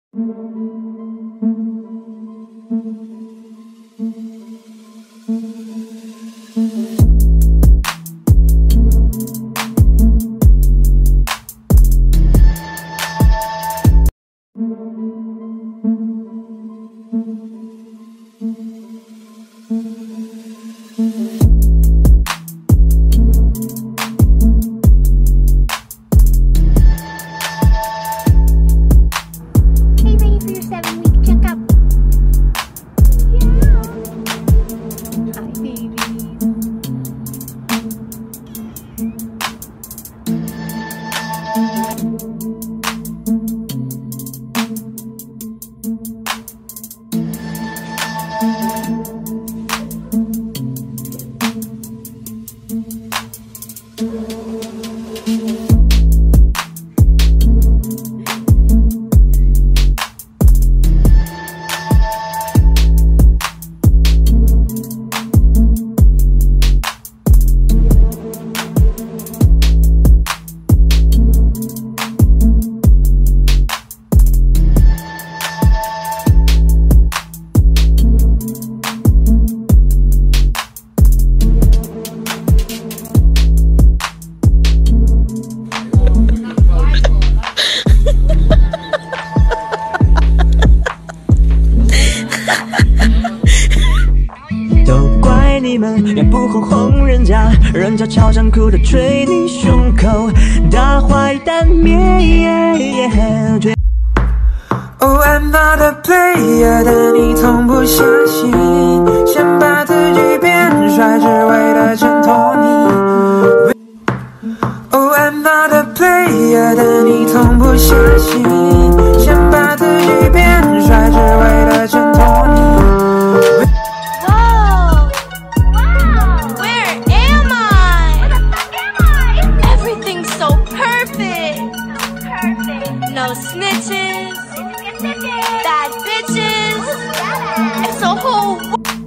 脸不红红人家，人家超想哭的捶你胸口，大坏蛋灭。 Oh, I'm not a player， 但你从不相信，想把自己变帅，只为了衬托你。Oh, I'm not a player， 但你从不相信，想把自己变帅，只为了衬托你。 No snitches, bad bitches, it's a whole